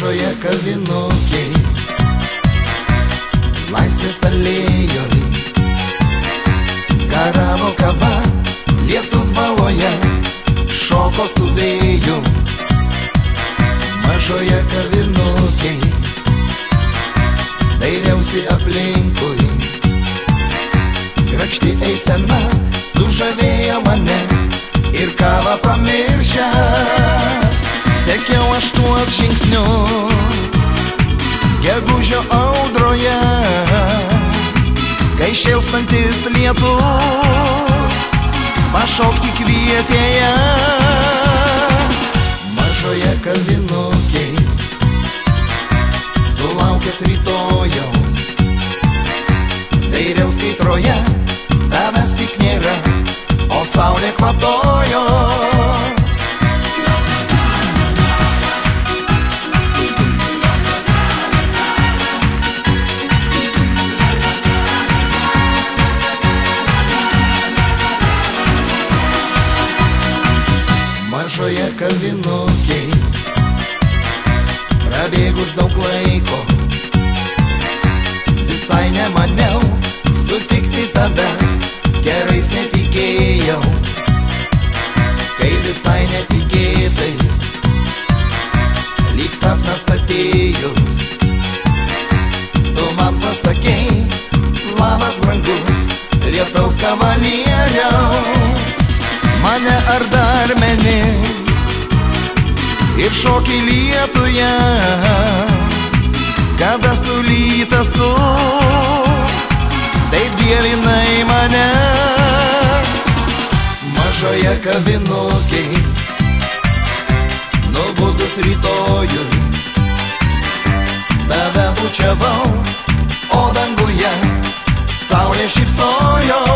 mažoje kavinukėj, Laisvės alėjoj, garavo kava, lietus baloje, šoko su vėju. Mažoje kavinukėj, dairiausi aplinkui, grakšti eisena sužavėjo mane ir kavą pamiršęs. Sekiau aš tuos žingsnius gegužio audroje, kai šėlstantis lietus pašokti kvietėje. Mažoje kavinukėj, sulaukęs rytojaus, dairiaus kaitroje, tavęs tik nėra, o saulė kvatojos. Mažoje kavinukėj, prabėgus daug laiko, visai nemaniau sutikti tavęs, gerais netikėjau. Kai visai netikėtai, lyg sapnas atėjus, tu man pasakei, labas brangus, lietaus kavalieriau. Mane ar dar meni ir šoki lietuje, kada sulytas tu, taip dievinai mane. Mažoje kavinukėj, nubudus rytojui, tave bučiavau, o danguje saulė šypsojo.